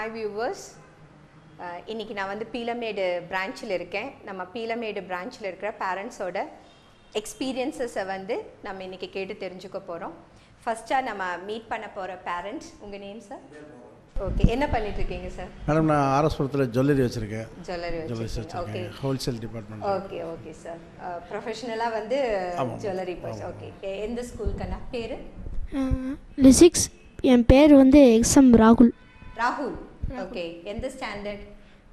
Hi viewers. இன்னைக்கு நான் வந்து பீலமேடு பிரான்ச்சில் இருக்கேன். நம்ம பீலமேடு பிரான்ச்சில் இருக்கிற பேரண்ட்ஸோட எக்ஸ்பீரியன்ஸஸை வந்து நம்ம இன்னைக்கு கேட்டு தெரிஞ்சுக்க போகிறோம். ஃபர்ஸ்ட்டாக நம்ம மீட் பண்ண போகிற பேரண்ட்ஸ். உங்கள் நேம் சார்? ஓகே, என்ன பண்ணிட்டு இருக்கீங்க சார்? மேடம், நான் ஆர்எஸ்புரத்தில் ஜுவல்லரி வச்சுருக்கேன். ஜுவல்லரி வச்சுருக்கேன். Okay, wholesale department. Okay okay sir. ப்ரொஃபஷனலாக வந்து ஜுவல்லரி பர்ஸ். ஓகே, எந்த ஸ்கூலுக்குண்ணா பேர்? லிசிக்ஸ். என் பேர் வந்து எக்ஸாம் ராகுல். ராகுல். ஓகே, எந்த ஸ்டாண்டர்ட்?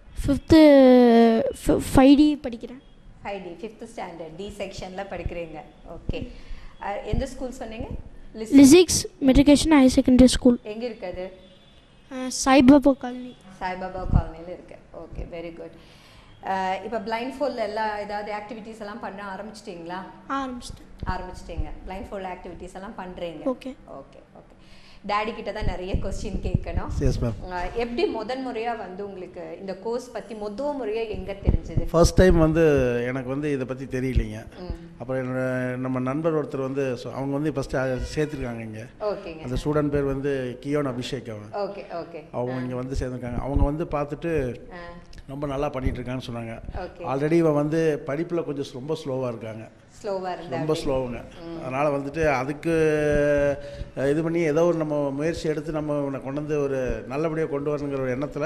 5D படிக்கிறேன். 5D, 5th ஸ்டாண்டர்ட், டி செக்ஷனில் படிக்கிறீங்க. ஓகே, எந்த ஸ்கூல் சொன்னீங்க? Lisieux matriculation higher secondary school. எங்கே இருக்குது? சாய்பாபா காலனி. சாய்பாபா காலனியில் இருக்கு. Okay, very good. இப்போ பிளைண்ட் ஃபோல்டில் எல்லாம் ஏதாவது ஆக்டிவிட்டீஸ் எல்லாம் பண்ண ஆரம்பிச்சிட்டிங்களா? ஆரம்பிச்சிட்டிங்க. பிளைண்ட் ஃபோல்ட் ஆக்டிவிட்டீஸ் எல்லாம் பண்ணுறீங்க. Okay okay okay. டேடி கிட்ட தான் நிறைய கொஸ்டின் கேட்கணும். எப்படி முதல் முறையாக வந்து உங்களுக்கு இந்த கோர்ஸ் பற்றி முதல் முறையாக எங்கே தெரிஞ்சது? ஃபர்ஸ்ட் டைம் வந்து எனக்கு வந்து இதை பற்றி தெரியலைங்க. அப்புறம் நம்ம நண்பர் ஒருத்தர் வந்து அவங்க வந்து ஃபஸ்ட்டு சேர்த்துருக்காங்க இங்கே. ஓகேங்க. அந்த ஸ்டூடெண்ட் பேர் வந்து கியோன் அபிஷேக். Okay okay. அவங்க இங்கே வந்து சேர்ந்துருக்காங்க. அவங்க வந்து பார்த்துட்டு ரொம்ப நல்லா பண்ணிட்டு இருக்காங்கன்னு சொன்னாங்க. ஆல்ரெடி இவன் வந்து படிப்பில் கொஞ்சம் ரொம்ப ஸ்லோவாக இருக்காங்க. ரொம்ப ஸ்லோவுங்க. அதனால் வந்துட்டு அதுக்கு இது பண்ணி ஏதோ ஒரு நம்ம முயற்சி எடுத்து நம்ம கொண்டு வந்து ஒரு நல்லபடியாக கொண்டு வரணுங்கிற ஒரு எண்ணத்தில்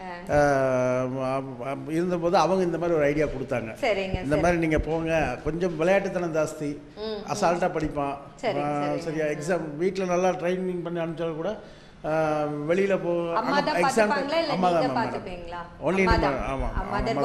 இருந்தபோது அவங்க இந்த மாதிரி ஒரு ஐடியா கொடுத்தாங்க. இந்த மாதிரி நீங்கள் போங்க, கொஞ்சம் விளையாட்டுத்தனம் ஜாஸ்தி, அசால்ட்டாக படிப்பான், சரியா எக்ஸாம் வீட்டில் நல்லா ட்ரைனிங் பண்ணி அனுப்பிச்சாலும் கூட வெளியில போ எக்ஸாம் அம்மா தான் பார்த்துப்பீங்களா? ஒன்லி ஆமாம்.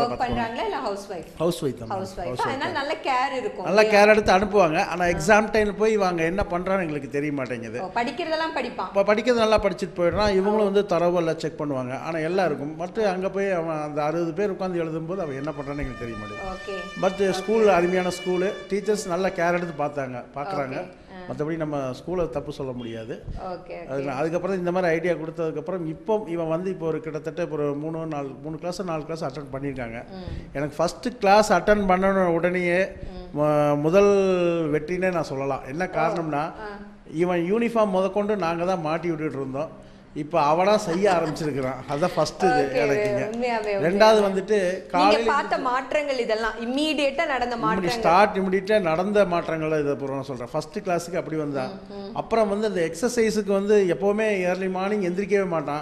House wife. நல்ல கேர் இருக்கும். நல்ல கேர் எடுத்து அனுப்புவாங்க. ஆனால் எக்ஸாம் டைம் போய் இவங்க என்ன பண்ணுறான்னு எங்களுக்கு தெரிய மாட்டேங்குது. படிக்கிறதெல்லாம் படிப்பான். இப்போ படிக்கிறது நல்லா படிச்சுட்டு போயிடுறான். இவங்களும் வந்து தரவெல்லாம் செக் பண்ணுவாங்க. ஆனால் எல்லாம் இருக்கும். பட் அங்கே போய் அவன் அந்த 60 பேர் உட்காந்து எழுதும்போது அவன் என்ன பண்ணுறான்னு எங்களுக்கு தெரிய மாட்டேங்குது. பட் ஸ்கூல் அருமையான ஸ்கூலு, டீச்சர்ஸ் நல்ல கேர் எடுத்து பார்க்குறாங்க. மற்றபடி நம்ம ஸ்கூலை தப்பு சொல்ல முடியாது. அதுக்கப்புறம் இந்த மாதிரி ஐடியா கொடுத்ததுக்கப்புறம் இப்போ இவன் வந்து இப்போ ஒரு கிட்டத்தட்ட இப்போ ஒரு 3 கிளாஸ் 4 கிளாஸ் அட்டன் பண்ணியிருக்காங்க. எனக்கு ஃபஸ்ட்டு கிளாஸ் அட்டன் பண்ண உடனேயே முதல் வெற்றினே நான் சொல்லலாம். என்ன காரணம்னா, இவன் யூனிஃபார்ம் முதற்கொண்டு நாங்கள் தான் மாட்டி விட்டுட்டு இருந்தோம். இப்போ அவனா செய்ய ஆரம்பிச்சிருக்கிறான். அதான் ஃபர்ஸ்ட் இது எனக்குங்க. ரெண்டாவது வந்துட்டு காலையில பார்த்த மாற்றங்கள் இதெல்லாம் இமிடியேட்டா நடந்த மாற்றங்கள். இமிடியேட்டா நடந்த மாற்றங்கள் இதை பூரா சொல்றேன். ஃபர்ஸ்ட் கிளாஸுக்கு அப்படி வந்தான். அப்புறம் வந்து அந்த எக்ஸசைஸுக்கு வந்து எப்போவுமே ஏர்லி மார்னிங் எந்திரிக்கவே மாட்டான்.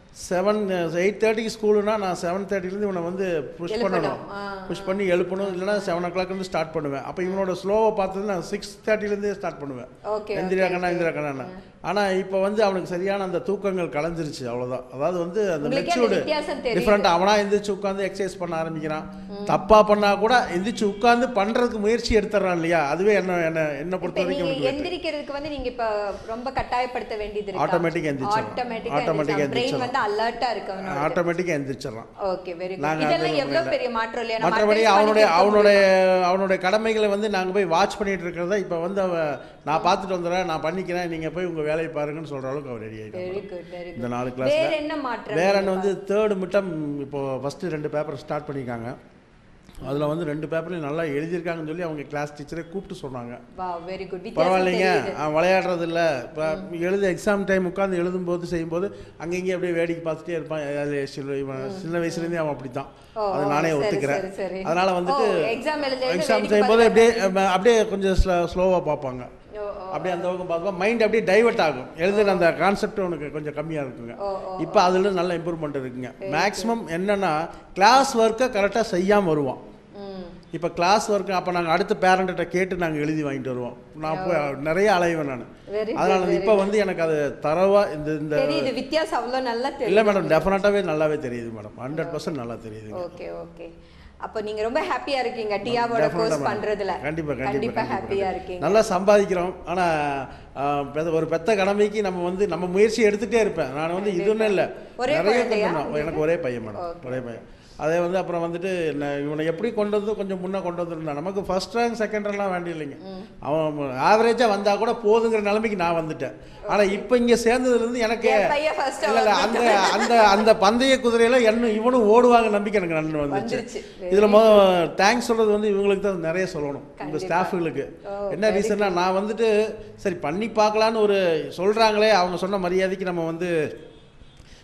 8:30 ஸ்கூலுனா நான் 7:30 இவனை வந்து புஷ் பண்ணணும். புஷ் பண்ணி எழுப்பணும். இல்லைனா 7 o'clock ஸ்டார்ட் பண்ணுவேன். அப்போ இவனோட ஸ்லோவை பார்த்தது நான் 6:30 ஸ்டார்ட் பண்ணுவேன். எந்திராக்கண்ணா. ஆனால் இப்போ வந்து அவனுக்கு சரியான அந்த தூக்கங்கள் கலைஞ்சிருச்சு. அவ்வளோதான். அதாவது வந்து அந்த மெச்சூர்டு டிஃப்ரெண்ட். அவனாக எந்திரிச்சு உட்காந்து எக்ஸசைஸ் பண்ண ஆரம்பிக்கிறான். தப்பாக பண்ணால் கூட எந்திரிச்சு உட்காந்து பண்ணுறதுக்கு முயற்சி எடுத்துறான் இல்லையா? அதுவே என்ன பொறுத்த வரைக்கும் எந்திரிக்கிறதுக்கு வந்து நீங்கள் இப்போ ரொம்ப கட்டாயப்படுத்த வேண்டியது. ஆட்டோமேட்டிக்காக எந்திரிச்சிடலாம். அலர்ட்டா இருக்கணும். ஆட்டோமேட்டிக்கா எந்திரிச்சிடலாம். Okay, very good. இதெல்லாம் எவ்வளவு பெரிய மாற்றம் இல்லையா? மற்றபடி அவனுடைய கடமைகளை வந்து நாங்க போய் வாட்ச் பண்ணிட்டு இருக்கிறதா இப்போ வந்து நான் பார்த்துட்டு வந்துடுறேன், நான் பண்ணிக்கிறேன், நீங்க போய் உங்க வேலையை பாருங்கன்னு சொல்ற அளவுக்கு அவர் ரெடி ஆயிட்டார். Very good, very good. இந்த 4 கிளாஸ் வேற என்ன மாற்றம்? வேற என்ன வந்து 3rd மிட்டம் இப்போ ஃபர்ஸ்ட் 2 பேப்பர் ஸ்டார்ட் பண்ணிருக்காங்க. அதில் வந்து 2 பேப்பர்லையும் நல்லா எழுதியிருக்காங்கன்னு சொல்லி அவங்க கிளாஸ் டீச்சரே கூப்பிட்டு சொன்னாங்க. பரவாயில்லைங்க, விளையாடுறது இல்லை, இப்போ எழுத எக்ஸாம் டைம் உட்காந்து எழுதும்போது செய்யும்போது அங்கங்கே அப்படியே வேடிக்கை பார்த்துட்டே இருப்பான். சின்ன வயசுலேருந்தே அவன் அப்படி தான். அதை நானே ஒத்துக்கிறேன். அதனால் வந்துட்டு எக்ஸாம் செய்யும்போது அப்படியே கொஞ்சம் ஸ்லோவாக பார்ப்பாங்க. அப்படியே அந்த பக்கம் பார்ப்போம், மைண்ட் அப்படியே டைவர்ட் ஆகும். எழுதுன அந்த கான்செப்ட் உனக்கு கொஞ்சம் கம்மியாக இருக்குங்க. இப்போ அதில் நல்ல இம்ப்ரூவ்மெண்ட் இருக்குங்க. மேக்ஸிமம் என்னென்னா கிளாஸ் ஒர்க்கை கரெக்டாக செய்யாமல் வருவான். இப்போ கிளாஸ் ஒர்க்கு அப்போ நாங்கள் அடுத்த பேரண்ட்ட கேட்டு நாங்கள் எழுதி வாங்கிட்டு வருவோம். நான் போய் நிறைய அலைவேன் நான். அதனால இப்போ வந்து எனக்கு அது தரவாக இந்த வித்தியாசம் அவ்வளோ நல்லா தெரியும். இல்லை மேடம், டெஃபினட்டாகவே நல்லாவே தெரியுது மேடம். 100% நல்லா தெரியுது. Okay okay. அப்போ நீங்க ரொம்ப ஹாப்பியா இருக்கீங்க டியாவோட கோர்ஸ் பண்றதுல? கண்டிப்பா ஹாப்பியா இருக்கீங்க. நல்லா சம்பாதிக்கிறோம். ஆனா ஒரு பெத்த கடமைக்கு நம்ம வந்து நம்ம முயற்சி எடுத்துட்டே இருப்பேன். நான் வந்து இதுன்னு இல்லை, நிறைய எனக்கு ஒரே பையன் மேடம், ஒரே பையன். அதே வந்து அப்புறம் வந்துட்டு இவனை எப்படி கொண்டு வந்து கொஞ்சம் முன்னே கொண்டு வந்துருந்தான். நமக்கு ஃபர்ஸ்ட் ரேங்க் செகண்ட் ரேங்க்லாம் வேண்டிய இல்லைங்க. அவன் ஆவரேஜாக வந்தால் கூட போதுங்கிற நிலைமைக்கு நான் வந்துட்டேன். ஆனால் இப்போ இங்கே சேர்ந்ததுலேருந்து எனக்கு இல்லை அந்த அந்த அந்த பந்தய குதிரையில் இவனும் ஓடுவாங்க நம்பிக்கை எனக்கு நன்மை வந்துச்சு. இதில் தேங்க்ஸ் சொல்கிறது வந்து இவங்களுக்கு தான் நிறைய சொல்லணும், உங்கள் ஸ்டாஃபுகளுக்கு. என்ன ரீசன்னா, நான் வந்துட்டு சரி பண்ணி பார்க்கலான்னு ஒரு சொல்கிறாங்களே, அவங்க சொன்ன மரியாதைக்கு நம்ம வந்து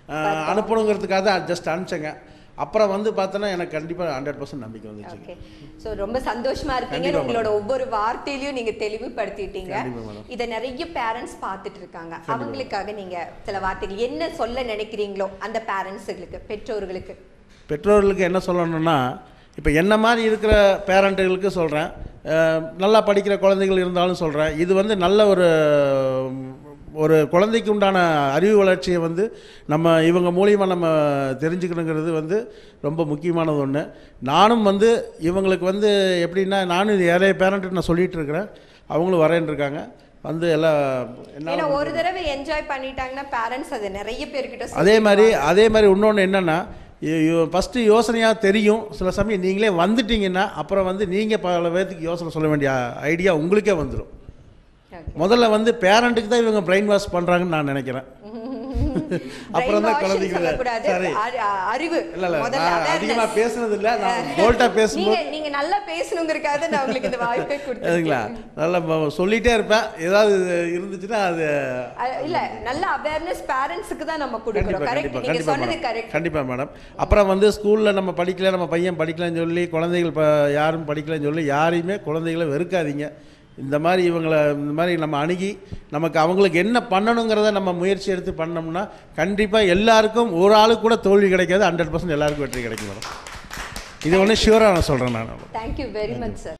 அனுப்பணுங்கிறதுக்காக தான் ஜஸ்ட் அனுப்பிச்சேங்க. அப்புறம் வந்து பார்த்தோன்னா எனக்கு கண்டிப்பாக 100% நம்பிக்கை வந்துச்சு. ஓகே, ஸோ ரொம்ப சந்தோஷமா இருக்கீங்க. உங்களோட ஒவ்வொரு வார்த்தையிலையும் நீங்க தெளிவுபடுத்திட்டீங்க. இதை நிறைய பேரண்ட்ஸ் பார்த்துட்டு இருக்காங்க. அவங்களுக்காக நீங்க சில வார்த்தைகள் என்ன சொல்ல நினைக்கிறீங்களோ அந்த பேரண்ட்ஸுகளுக்கு, பெற்றோர்களுக்கு என்ன சொல்லணும்னா, இப்போ என்ன மாதிரி இருக்கிற பேரண்ட்டுகளுக்கு சொல்கிறேன், நல்லா படிக்கிற குழந்தைகள் இருந்தாலும் சொல்கிறேன், இது வந்து நல்ல ஒரு குழந்தைக்கு உண்டான அறிவு வளர்ச்சியை வந்து நம்ம இவங்க மூலியமாக நம்ம தெரிஞ்சுக்கணுங்கிறது வந்து ரொம்ப முக்கியமானது ஒன்று. நானும் வந்து இவங்களுக்கு வந்து எப்படின்னா, நானும் நிறைய பேரண்ட்டு நான் சொல்லிகிட்டு இருக்கிறேன், அவங்களும் வரேன்னு இருக்காங்க. வந்து எல்லாம் என்ன ஒரு தடவை என்ஜாய் பண்ணிட்டாங்கன்னா பேரண்ட்ஸ் அது நிறைய பேர்கிட்ட அதே மாதிரி இன்னொன்று என்னென்னா, ஃபஸ்ட்டு யோசனையாக தெரியும், சில சமயம் நீங்களே வந்துட்டீங்கன்னா அப்புறம் வந்து நீங்கள் பல பேர்த்துக்கு யோசனை சொல்ல வேண்டிய ஐடியா உங்களுக்கே வந்துடும். முதல்ல வந்து பேரண்ட்டுக்கு தான் இவங்க பிரெயின் வாஷ் பண்ணுறாங்கன்னு நான் நினைக்கிறேன். அப்புறம் தான் குழந்தைங்க அறிவு அதிகமாக பேசுனது இல்லை, நான் போல்ட்டாக பேசும்போது நீங்க நல்லா பேசணுங்கிறதுக்காக நான் உங்களுக்கு இந்த வாய்ப்பை கொடுத்தீங்களா. நல்லா சொல்லிட்டே இருப்பேன், ஏதாவது இருந்துச்சுன்னா அது இல்லை, நல்ல அவேர்னஸ் பேரண்ட்ஸுக்கு தான் நம்ம கொடுக்குறோம். கரெக்ட், நீங்க சொன்னது கரெக்ட். கண்டிப்பாக மேடம். அப்புறம் வந்து ஸ்கூலில் நம்ம படிக்கல, நம்ம பையன் படிக்கலன்னு சொல்லி குழந்தைகள் யாரும் படிக்கலன்னு சொல்லி யாரையுமே குழந்தைகளை வெறுக்காதீங்க. இந்த மாதிரி நம்ம அணுகி நமக்கு அவங்களுக்கு என்ன பண்ணணுங்கிறத நம்ம முயற்சி எடுத்து பண்ணோம்னா கண்டிப்பாக எல்லாருக்கும் ஒரு ஆளுக்கு கூட தோல்வி கிடைக்காது, 100% எல்லாருக்கும் வெற்றி கிடைக்கும் மேடம். இது ஒன்று ஷியூராக நான் சொல்கிறேன் நான். Thank you very much sir.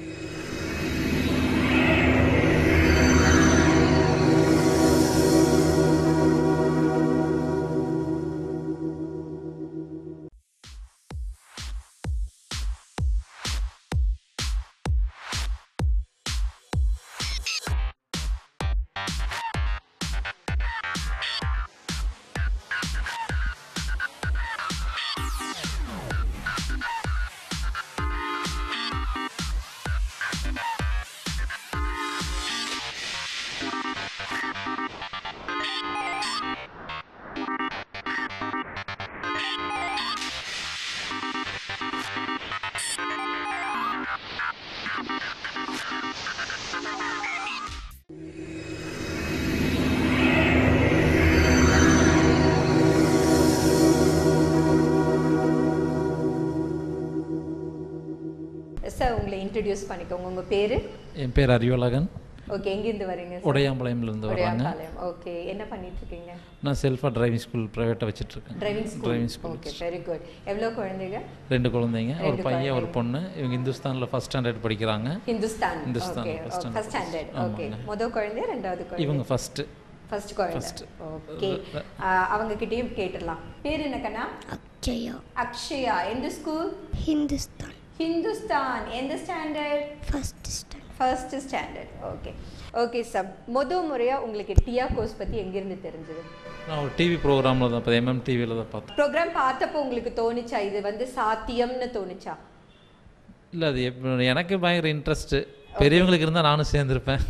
Sir உங்களை இன்ட்ரடியூஸ் பண்ணிக்கோங்க. உங்கள் பேர்? என் பேர் அறிவழகன். ஓகே, எங்கேருந்து வரீங்க? உடையாம்பாளையம்லேருந்து வராங்க. ஓகே, என்ன பண்ணிட்டு இருக்கீங்க? நான் செல்ஃபாக டிரைவிங் ஸ்கூல் ப்ரைவேட்டாக வச்சுட்ருக்கேன். Driving school. Okay, very good. எவ்வளோ குழந்தைங்க? 2 குழந்தைங்க, ஒரு பையன் ஒரு பொண்ணு. இவங்க இந்துஸ்தானில் ஃபர்ஸ்ட் ஸ்டாண்டர்ட் படிக்கிறாங்க. Hindustan first standard. ஓகே, முதல் குழந்தை, ரெண்டாவது குழந்தை? இவங்க ஃபர்ஸ்ட் குழந்தை. ஓகே, அவங்க கிட்டேயும் கேட்டுடலாம். பேர் என்ன கண்ணா? அக்ஷயா. எந்த ஸ்கூல்? ஹிந்துஸ்தான். எந்த standard? First standard. Okay sir, முதல் முறையாக உங்களுக்கு டியா கோர்ஸ் பற்றி எங்கேருந்து தெரிஞ்சது? நான் ஒரு டிவி ப்ரோக்ராமில் தான், இப்போ MM டிவியில் தான் பார்த்தேன். ப்ரோக்ராம் பார்த்தப்போ உங்களுக்கு தோணுச்சா இது வந்து சாத்தியம்னு தோணுச்சா? இல்லை, அது எனக்கு பயங்கர இன்ட்ரெஸ்ட்டு. பெரியவங்களுக்கு இருந்தால் நானும் சேர்ந்துருப்பேன்.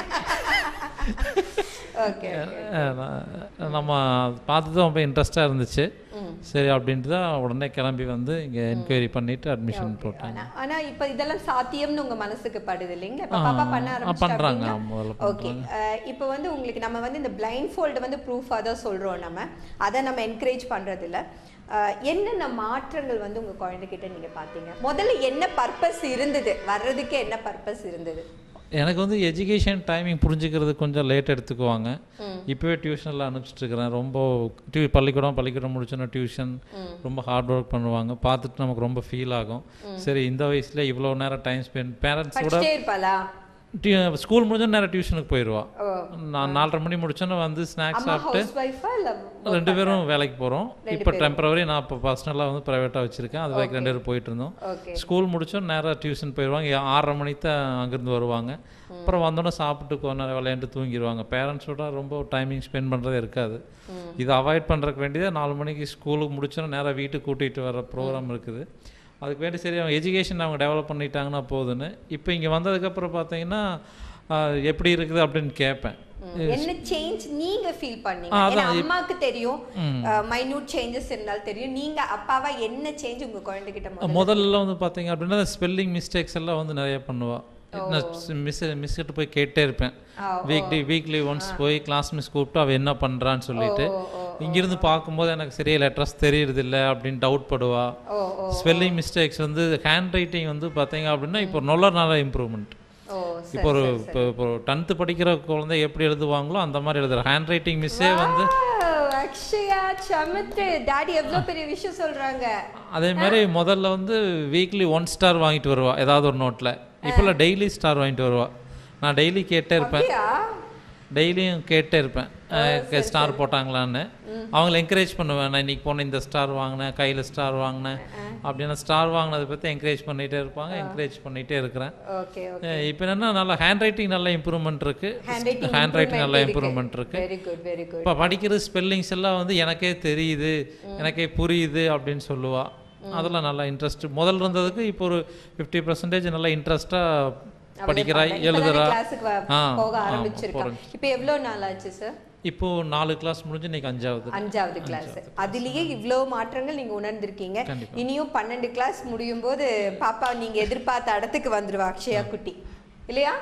ஓகே, நம்ம பார்த்து தான் ரொம்ப இன்ட்ரெஸ்டாக இருந்துச்சு. சரி அப்படின்ட்டு தான் உடனே கிளம்பி வந்து இங்கே என்கொயரி பண்ணிட்டு அட்மிஷன் போட்டாங்க. ஆனால் இப்போ இதெல்லாம் சாத்தியம்னு உங்கள் மனசுக்கு படுது இல்லைங்களா? இப்போ பாப்பா பண்ணுறாங்க. ஓகே, இப்போ வந்து உங்களுக்கு நம்ம வந்து இந்த பிளைண்ட் ஃபோல்டு வந்து ப்ரூஃபாக தான் சொல்கிறோம், நம்ம அதை நம்ம என்கரேஜ் பண்ணுறதில்ல. என்னென்ன மாற்றங்கள் வந்து உங்கள் குழந்தைகிட்ட நீங்கள் பார்த்தீங்க? முதல்ல என்ன பர்பஸ் இருந்தது, வர்றதுக்கு என்ன பர்பஸ் இருந்தது? எனக்கு வந்து எஜுகேஷன் டைமிங் புரிஞ்சுக்கிறது கொஞ்சம் லேட் எடுத்துக்குவாங்க. இப்போவே டியூஷனில் அனுப்பிச்சிட்ருக்கிறேன். ரொம்ப பள்ளிக்கூடம் முடிச்சோன்னா டியூஷன் ரொம்ப ஹார்ட் ஒர்க் பண்ணுவாங்க. பார்த்துட்டு நமக்கு ரொம்ப ஃபீல் ஆகும். சரி, இந்த வயசில் இவ்வளோ நேரம் டைம் ஸ்பெண்ட் பேரண்ட்ஸோட. ஸ்கூல் முடிஞ்சோன்னு நேரம் டியூஷனுக்கு போயிடுவா. நான் 4:30 மணி முடிச்சோன்னு வந்து ஸ்நாக்ஸ் சாப்பிட்டு 2 பேரும் வேலைக்கு போகிறோம். இப்போ டெம்பரவரி நான் இப்போ பர்சனலாக வந்து ப்ரைவேட்டாக வச்சுருக்கேன். அது வரைக்கும் 2 பேரும் போயிட்டு இருந்தோம். ஸ்கூல் முடிச்சோன்னு நேராக டியூஷன் போயிடுவாங்க. 6:30 மணிக்கு தான் அங்கேருந்து வருவாங்க. அப்புறம் வந்தோன்னே சாப்பிட்டு கொஞ்ச நேரம் விளையாண்டு தூங்கிடுவாங்க. பேரண்ட்ஸோட ரொம்ப டைமிங் ஸ்பெண்ட் பண்ணுறதே இருக்காது. இதை அவாய்ட் பண்ணுறதுக்கு வேண்டியது 4 மணிக்கு ஸ்கூலுக்கு முடிச்சோன்னா நேராக வீட்டுக்கு கூட்டிகிட்டு வர ப்ரோக்ராம் இருக்குது. அதுக்கு வேண்டி சரி அவங்க எஜுகேஷன் அவங்க டெவலப் பண்ணிட்டாங்கன்னா போதுன்னு. இப்போ இங்கே வந்ததுக்கப்புறம் பார்த்தீங்கன்னா எப்படி இருக்குது அப்படின்னு கேட்பேன். என்ன சேஞ்ச் நீங்க ஃபீல் பண்ணீங்க? அம்மாக்கு தெரியும் மைன்யூட் சேஞ்சஸ் இருந்தாலும் தெரியும். நீங்க அப்பாவா என்ன சேஞ்ச் உங்க குழந்தைகிட்ட? முதல்ல வந்து பார்த்தீங்க அப்படின்னா ஸ்பெல்லிங் மிஸ்டேக்ஸ் எல்லாம் வந்து நிறைய பண்ணுவா. மிஸ்கிட்ட போய் கேட்டே இருப்பேன். வீக்லி ஒன்ஸ் போய் கிளாஸ் மிஸ் கூப்பிட்டு அவள் என்ன பண்ணுறான்னு சொல்லிட்டு இங்கிருந்து பார்க்கும்போது எனக்கு சரியா லெட்டர்ஸ் தெரியுறது இல்லை அப்படின்னு டவுட் படுவா. ஸ்பெல்லிங் மிஸ்டேக்ஸ் வந்து ஹேண்ட் ரைட்டிங் வந்து பார்த்தீங்க அப்படின்னா இப்போ நல்ல இம்ப்ரூவ்மெண்ட். இப்போ இப்போ 10th படிக்கிற குழந்தை எப்படி எழுதுவாங்களோ அந்த மாதிரி எழுதுற ஹேண்ட் ரைட்டிங் மிஸ்ஸே வந்து அக்ஷயா சமத்து டாடி எவ்வளோ பெரிய விஷயம் சொல்றாங்க. அதே மாதிரி முதல்ல வந்து வீக்லி 1 ஸ்டார் வாங்கிட்டு வருவா ஏதாவது ஒரு நோட்டில். இப்போல்லாம் டெய்லி ஸ்டார் வாங்கிட்டு வருவா. நான் டெய்லி கேட்டே இருப்பேன், டெய்லியும் கேட்டே இருப்பேன் ஸ்டார் போட்டாங்களான்னு. அவங்கள என்கரேஜ் பண்ணுவேன். நான் இன்றைக்கி போனேன், இந்த ஸ்டார் வாங்கினேன், கையில் ஸ்டார் வாங்கினேன் அப்படின்னா ஸ்டார் வாங்கினதை பற்றி என்கரேஜ் பண்ணிகிட்டே இருப்பாங்க. என்கரேஜ் பண்ணிகிட்டே இருக்கிறேன். இப்போ என்னென்னா நல்லா ஹேண்ட் ரைட்டிங் நல்ல இம்ப்ரூவ்மெண்ட் இருக்குது. ஹேண்ட் ரைட்டிங் நல்ல இம்ப்ரூவ்மெண்ட் இருக்குது. இப்போ படிக்கிற ஸ்பெல்லிங்ஸ் எல்லாம் வந்து எனக்கே தெரியுது, எனக்கே புரியுது அப்படின்னு சொல்லுவாள். அதெல்லாம் நல்லா இன்ட்ரெஸ்ட் முதல்ல இருந்ததுக்கு இப்போ ஒரு 50% நல்லா இன்ட்ரெஸ்ட்டாக படிக்கிறாய், எழுதுறா. போக ஆரம்பிச்சிருக்காங்க. இப்போ எவ்வளோ நாள் ஆச்சு சார்? இப்போ 4 கிளாஸ் முடிஞ்சு இன்னைக்கு 5வது கிளாஸ். அதுலயே இவ்வளோ மாற்றங்கள் நீங்க உணர்ந்திருக்கீங்க. இனியும் 12 கிளாஸ் முடியும் போது பாப்பா நீங்க எதிர்பார்த்த இடத்துக்கு வந்துருவா அக்ஷயா குட்டி, இல்லையா?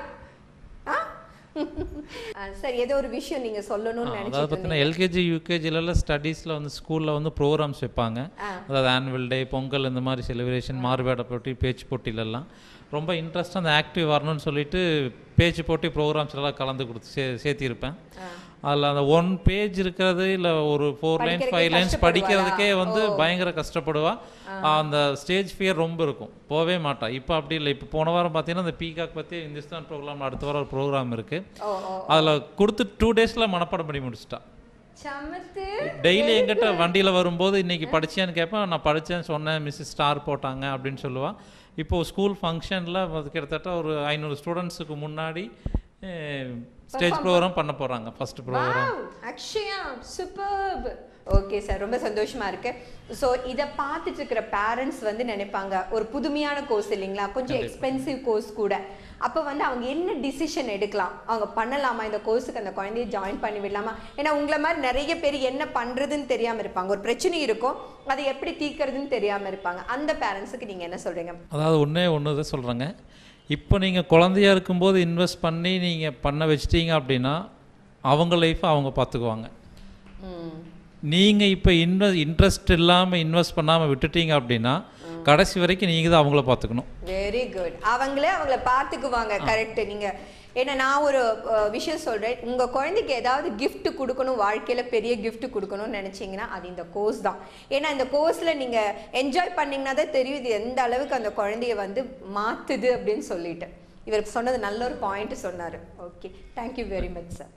சரி, ஏதோ ஒரு விஷயம் நீங்க சொல்லணும்னு நினைச்சீங்க. எல்கேஜி யூகேஜில ஸ்டடீஸ்ல வந்து ஸ்கூல்ல வந்து ப்ரோக்ராம்ஸ் வைப்பாங்க. அதாவது ஆனுவல் டே, பொங்கல், இந்த மாதிரி செலிப்ரேஷன், மாறுவேட போட்டி, பேச்சு போட்டியிலெல்லாம் ரொம்ப இன்ட்ரெஸ்ட்டாக அந்த ஆக்டிவ் வரணும்னு சொல்லிட்டு பேச்சு போட்டி ப்ரோக்ராம்ஸ்லாம் கலந்து கொடுத்து சேர்த்திருப்பேன். அதில் அந்த 1 பேஜ் இருக்கிறது இல்லை ஒரு 4 லைன்ஸ் 5 லைன்ஸ் படிக்கிறதுக்கே வந்து பயங்கர கஷ்டப்படுவா. அந்த ஸ்டேஜ் ஃபியர் ரொம்ப இருக்கும், போவே மாட்டா. இப்போ அப்படி இல்லை. இப்போ போன வாரம் பார்த்தீங்கன்னா அந்த பீகாக் பற்றி இந்துஸ்தான் ப்ரோக்ராம் அடுத்த வாரம் ஒரு ப்ரோக்ராம் இருக்குது. அதில் கொடுத்து 2 டேஸில் மனப்பாடம் பண்ணி முடிச்சிட்டா. டெய்லி எங்கிட்ட வண்டியில் வரும்போது இன்னைக்கு படித்தேன்னு கேட்பேன். நான் படித்தேன்னு சொன்னேன், மிஸ் ஸ்டார் போட்டாங்க அப்படின்னு சொல்லுவாள். இப்போது ஸ்கூல் ஃபங்க்ஷனில் கிட்டத்தட்ட ஒரு 500 ஸ்டூடெண்ட்ஸுக்கு முன்னாடி ஸ்டேஜ் ப்ரோக்ராம் பண்ண போகிறாங்க. First program. Akshaya superb. Okay sir, ரொம்ப சந்தோஷமா இருக்கு. ஸோ இதை பார்த்துட்டு இருக்கிற பேரண்ட்ஸ் வந்து நினைப்பாங்க ஒரு புதுமையான கோர்ஸ் இல்லைங்களா, கொஞ்சம் எக்ஸ்பென்சிவ் கோர்ஸ் கூட. அப்போ வந்து அவங்க என்ன டிசிஷன் எடுக்கலாம், அவங்க பண்ணலாமா இந்த கோர்ஸுக்கு அந்த குழந்தைய ஜாயின் பண்ணி விடலாமா? ஏன்னா உங்களை மாதிரி நிறைய பேர் என்ன பண்ணுறதுன்னு தெரியாமல் இருப்பாங்க. ஒரு பிரச்சனை இருக்கும், அதை எப்படி தீர்க்கறதுன்னு தெரியாமல் இருப்பாங்க. அந்த பேரண்ட்ஸுக்கு நீங்கள் என்ன சொல்கிறீங்க? அதாவது ஒன்று தான் சொல்கிறாங்க. இப்போ நீங்கள் குழந்தையாக இருக்கும்போது இன்வெஸ்ட் பண்ணி நீங்கள் பண்ண வச்சிட்டீங்க அப்படின்னா அவங்க லைஃப்பை அவங்க பார்த்துக்குவாங்க. நீங்கள் இப்போ இன்ட்ரெஸ்ட் இல்லாமல் இன்வெஸ்ட் பண்ணாமல் விட்டுட்டீங்க அப்படின்னா கடைசி வரைக்கும் நீங்கள் தான் அவங்கள பார்த்துக்கணும். Very good. அவங்கள பார்த்துக்குவாங்க. கரெக்ட். நீங்கள் ஏன்னா நான் ஒரு விஷயம் சொல்கிறேன், உங்கள் குழந்தைக்கு ஏதாவது கிஃப்ட் கொடுக்கணும், வாழ்க்கையில் பெரிய கிஃப்ட் கொடுக்கணும்னு நினச்சிங்கன்னா அது இந்த கோர்ஸ் தான். ஏன்னா இந்த கோர்ஸில் நீங்கள் என்ஜாய் பண்ணிங்கன்னா தான் தெரியும் இது எந்த அளவுக்கு அந்த குழந்தைய வந்து மாற்றுது அப்படின்னு சொல்லிட்டு. இவர் சொன்னது நல்ல ஒரு பாயிண்ட் சொன்னார். Okay, thank you very much sir.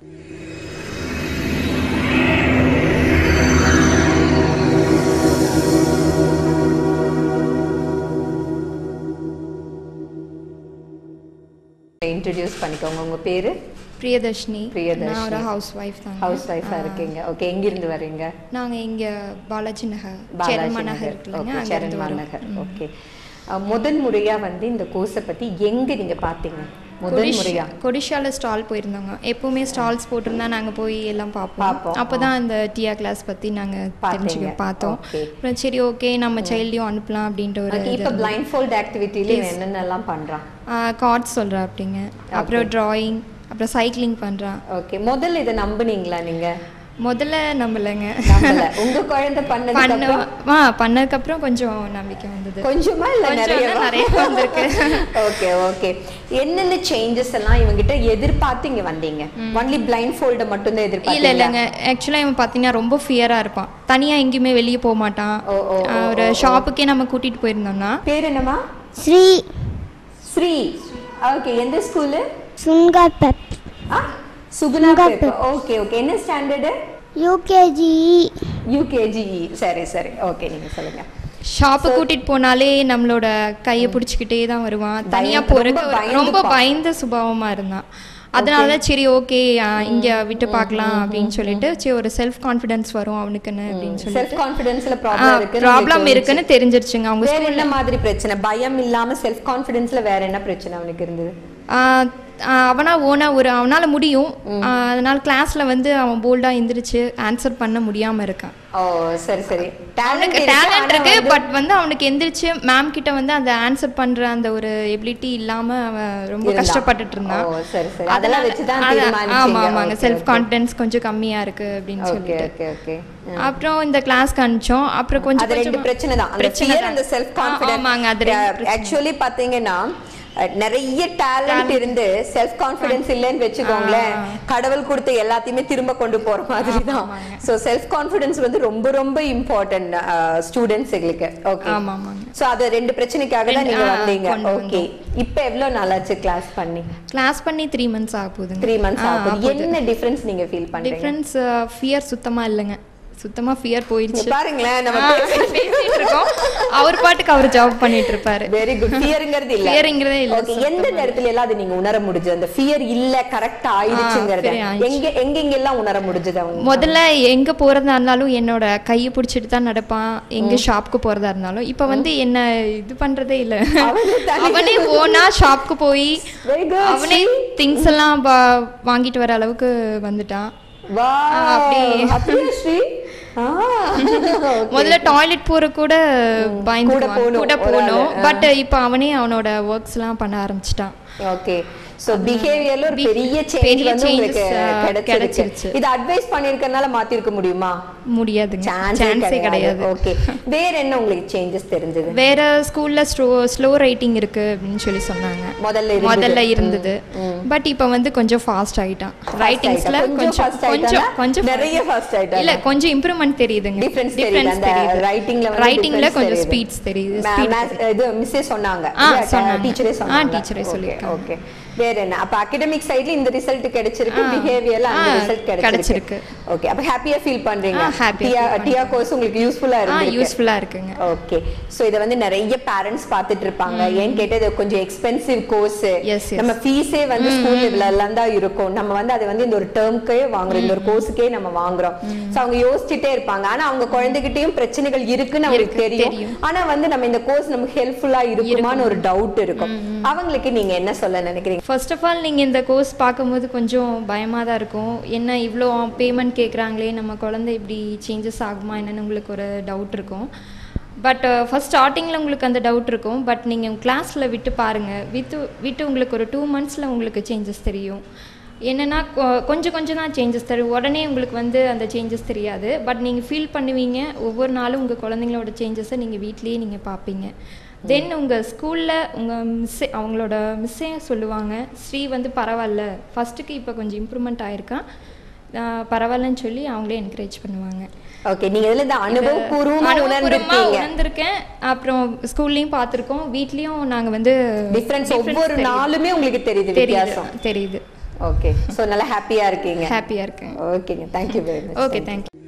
Introduce பண்ணிக்கோங்க. உங்க பேரு? பிரியதர்ஷினி. நான் ஒரு ஹவுஸ் ஒய்ஃப் தான். ஹவுஸ் ஒய்ஃபா இருக்கீங்க. ஓகே, எங்க இருந்து வரீங்க? நாங்க இங்க பாலாஜி நகர், செரன்மா நகர் இருக்குங்க, அங்க இருந்து வரோம். ஓகே, முதல் முறையா வந்து இந்த கோர்ஸை பத்தி எங்க நீங்க பாத்தீங்க? முதல் முறையா கொடிஷால ஸ்டால் போயிருந்தாங்க. எப்பவுமே ஸ்டால்ஸ் போட்டிருந்தா நாங்க போய் எல்லாம் பார்ப்போம். அப்பதான் அந்த டியா கிளாஸ் பத்தி நாங்க தெரிஞ்சுக்க பார்த்தோம். அப்புறம் சரி ஓகே நம்ம சைல்டையும் அனுப்பலாம் அப்படின்ட்டு ஒரு. இப்போ பிளைண்ட் ஃபோல்ட் ஆக்டிவிட்டில என்னென்னலாம் பண்றான்? கார்ட்ஸ் சொல்றா அப்படிங்க, அப்புறம் டிராயிங், அப்புறம் சைக்கிளிங் பண்றான். ஓகே, முதல்ல இதை நம்புனீங்களா நீங்க? முதல்ல நம்பலங்க. உங்க குழந்தை பண்ணதுக்கு அப்புறம் கொஞ்சம் நம்பிக்கை வந்தது. கொஞ்சமா இல்ல, நிறைய வந்திருக்கு. ஓகே ஓகே, என்னென்ன சேஞ்சஸ் எல்லாம் இவங்கிட்ட எதிர்பார்த்து இங்க வந்தீங்க? ஒன்லி பிளைண்ட் ஃபோல்ட மட்டும் தான் எதிர்பார்த்தீங்க? இல்ல இல்லங்க, ஆக்சுவலா இவன் பாத்தீங்கன்னா ரொம்ப ஃபியரா இருப்பான். தனியா எங்கேயுமே வெளியே போக மாட்டான். ஒரு ஷாப்புக்கே நம்ம கூட்டிட்டு போயிருந்தோம்னா. பேர் என்னமா? ஸ்ரீ. ஸ்ரீ. ஓகே, எந்த ஸ்கூல்? சுங்கா PIP. Suguna PIP. Okay okay, என்ன ஸ்டாண்டர்ட்? யூகேஜி. யூகேஜி. சரி சரி, ஓகே, நீங்க சொல்லுங்க. ஷாப்பு கூட்டிட்டு போனாலே நம்மளோட கையை பிடிச்சிக்கிட்டே தான் வருவான். தனியா போறதுக்கு ரொம்ப பயந்த சுபாவமா இருந்தான். அதனால சரி ஓகே இங்க விட்டு பார்க்கலாம் அப்படின்னு சொல்லிட்டு சரி ஒரு செல்ஃப் கான்ஃபிடன்ஸ் வரும் அவனுக்குன்னு அப்படின்னு சொல்லி. செல்ஃப் கான்ஃபிடன்ஸ்ல ப்ராப்ளம் இருக்குன்னு தெரிஞ்சிருச்சுங்க. அவங்க வேற என்ன மாதிரி பிரச்சனை? பயம் இல்லாம செல்ஃப் கான்ஃபிடன்ஸ்ல வேற என்ன பிரச்சனை அவனுக்கு இருந்தது? அவனால முடியும். அதனால கிளாஸ்ல வந்து அவன் போல்டா எந்திரிச்சு ஆன்சர் பண்ண முடியாம இருக்கான். ஓ சரி சரி. அவனுக்கு டேலண்ட் இருக்கு, பட் வந்து அவனுக்கு எந்திரிச்சு மேம் கிட்ட வந்து அந்த ஆன்சர் பண்ற அந்த ஒரு எபிலிட்டி இல்லாம அவன் ரொம்ப கஷ்டப்பட்டுட்டு இருந்தான். ஓ சரி சரி. அதெல்லாம் வச்சு தான் தீர்மானிச்சீங்க. ஆமா ஆமாங்க, செல்ஃப் கான்ஃபிடன்ஸ் கொஞ்சம் கம்மியா இருக்கு அப்படின்னு சொல்லிட்டு. Okay okay. அப்புறம் இந்த கிளாஸ்க்கு அனுப்பிச்சோம். அப்புறம் கொஞ்சம் அது ரெண்டு பிரச்சனை தான், அந்த ஃபியர் அந்த செல்ஃப் கான்ஃபிடன்ஸ். ஆமாங்க, அது ஆக்சுவலி பாத்தீங்கன்னா நிறைய டேலண்ட் இருந்து செல்ஃப் கான்ஃபிடன்ஸ் இல்லைன்னு வச்சுக்கோங்களேன், கடவுள் கொடுத்த எல்லாத்தையுமே திரும்ப கொண்டு போற மாதிரி தான். சோ செல்ஃப் கான்ஃபிடன்ஸ் வந்து ரொம்ப ரொம்ப இம்பார்ட்டன்ட் ஸ்டூடெண்ட்ஸ்களுக்கு. ஓகே ஆமாங்க. சோ அது ரெண்டு பிரச்சனைக்காக தான் நீங்க வந்தீங்க. ஓகே, இப்போ எவ்வளவு நாளாச்சு கிளாஸ் பண்ணி? கிளாஸ் பண்ணி 3 months ஆகுதுங்க. 3 months ஆகுது. என்ன டிஃபரன்ஸ் நீங்க ஃபீல் பண்றீங்க? டிஃபரன்ஸ் ஃபியர் சுத்தமா இல்லைங்க, சுத்தமா ஃபியர் போயிடுச்சு. பாருங்களேன், நம்ம பேசிட்டு இருக்கோம், அவர் பாட்டுக்கு அவர் ஜாப் பண்ணிட்டு இருப்பாரு. Very good. ஃபியர்ங்கிறது இல்ல, ஃபியர்ங்கிறதே இல்ல. ஓகே, எந்த நேரத்துல எல்லாம் அது நீங்க உணர முடிஞ்சது? அந்த ஃபியர் இல்ல கரெக்ட்டா ஆயிடுச்சுங்கறத எங்க எல்லாம் உணர முடிஞ்சது? அவங்க முதல்ல எங்க போறதா இருந்தாலும் என்னோட கையை பிடிச்சிட்டு தான் நடப்பான், எங்க ஷாப்க்கு போறதா இருந்தாலும். இப்ப வந்து என்ன இது பண்றதே இல்ல, அவனே ஓனா ஷாப்க்கு போய் அவனே திங்ஸ் எல்லாம் வாங்கிட்டு வர அளவுக்கு வந்துட்டான். முதல்ல டாய்லெட் போற கூட கூட போனோம், பட் இப்ப அவனே அவனோட ஒர்க்ஸ் எல்லாம் பண்ண ஆரம்பிச்சிட்டான். ஓகே, சோ பிஹேவியர்ல ஒரு பெரிய சேஞ்ச் வந்து உங்களுக்கு கிடைச்சிருச்சு. இது அட்வைஸ் பண்ணிருக்கனால மாத்தி இருக்க முடியுமா? முடியாதுங்க, சான்ஸே கிடையாது. ஓகே, வேற என்ன உங்களுக்கு சேஞ்சஸ் தெரிஞ்சது? வேற ஸ்கூல்ல ஸ்லோ ரைட்டிங் இருக்கு அப்படினு சொல்லி சொன்னாங்க. முதல்ல இருந்தது, பட் இப்போ வந்து கொஞ்சம் ஃபாஸ்ட் ஆயிட்டான். ரைட்டிங்ஸ்ல கொஞ்சம் நிறைய ஃபாஸ்ட் ஆயிட்டான். இல்ல கொஞ்சம் இம்ப்ரூவ்மென்ட் தெரியுதுங்க, டிஃபரன்ஸ் தெரியுது. ரைட்டிங்ல கொஞ்சம் ஸ்பீட்ஸ் தெரியுது. இது மிஸ்ஸே சொன்னாங்க, டீச்சரே சொல்லிருக்காங்க. ஓகே, வேற என்ன? அப்ப அகாடமிக் சைடுல இந்த ரிசல்ட் கிடைச்சிருக்கு, பிஹேவியர்ல அந்த ரிசல்ட் கிடைச்சிருக்கு. ஓகே, அப்ப ஹாப்பியா ஃபீல் பண்றீங்க? டியா கோர்ஸ் உங்களுக்கு யூஸ்ஃபுல்லா இருக்கு? யூஸ்ஃபுல்லா இருக்குங்க. ஓகே, சோ இத வந்து நிறைய பேரண்ட்ஸ் பாத்துட்டு இருப்பாங்க. ஏன் கேட்டா இது கொஞ்சம் எக்ஸ்பென்சிவ் கோர்ஸ், நம்ம ஃபீஸே வந்து ஸ்கூல் லெவல்ல தான் இருக்கும். நம்ம வந்து அது வந்து இந்த ஒரு டேர்ம்க்கே வாங்குறோம், இந்த ஒரு கோர்ஸ்க்கே நம்ம வாங்குறோம். சோ அவங்க யோசிச்சுட்டே இருப்பாங்க. ஆனா அவங்க குழந்தைகிட்டயும் பிரச்சனைகள் இருக்குன்னு அவங்களுக்கு தெரியும். ஆனா வந்து நம்ம இந்த கோர்ஸ் நமக்கு ஹெல்ப்ஃபுல்லா இருக்குமான்னு ஒரு டவுட் இருக்கும். அவங்களுக்கு நீங்க என்ன சொல்ல நினைக்கிறீங்க? ஃபர்ஸ்ட் ஆஃப் ஆல் நீங்கள் இந்த கோர்ஸ் பார்க்கும்போது கொஞ்சம் பயமாக தான் இருக்கும். என்ன இவ்வளோ பேமெண்ட் கேட்குறாங்களே, நம்ம குழந்தை இப்படி சேஞ்சஸ் ஆகுமா என்னன்னு உங்களுக்கு ஒரு டவுட் இருக்கும். பட் ஃபஸ்ட் ஸ்டார்டிங்கில் உங்களுக்கு அந்த டவுட் இருக்கும். பட் நீங்கள் கிளாஸில் விட்டு பாருங்கள், விட்டு உங்களுக்கு ஒரு 2 monthsல உங்களுக்கு சேஞ்சஸ் தெரியும். என்னென்னா கொஞ்சம் தான் சேஞ்சஸ் தரும், உடனே உங்களுக்கு வந்து அந்த சேஞ்சஸ் தெரியாது. பட் நீங்கள் ஃபீல் பண்ணுவீங்க, ஒவ்வொரு நாளும் உங்கள் குழந்தைங்களோட சேஞ்சஸை நீங்கள் வீட்லேயே நீங்கள் பார்ப்பீங்க. தென் உங்கள் ஸ்கூலில் உங்கள் அவங்களோட மிஸ்ஸே சொல்லுவாங்க, ஸ்ரீ வந்து பரவாயில்ல, ஃபஸ்ட்டுக்கு இப்போ கொஞ்சம் இம்ப்ரூவ்மெண்ட் ஆகிருக்கான், பரவாயில்லன்னு சொல்லி அவங்களே என்கரேஜ் பண்ணுவாங்க. ஓகே, நீங்க இதுல இந்த அனுபவபூர்வமா உணர்ந்திருக்கேன். அப்புறம் ஸ்கூல்லயும் பார்த்திருக்கோம், வீட்லயும் நாங்க வந்து டிஃபரன்ஸ் ஒவ்வொரு நாளுமே உங்களுக்கு தெரியுது, வித்தியாசம் தெரியுது. ஓகே, சோ நல்லா ஹாப்பியா இருக்கீங்க? ஹாப்பியா இருக்கேன். ஓகேங்க, thank you very much. Okay, thank you.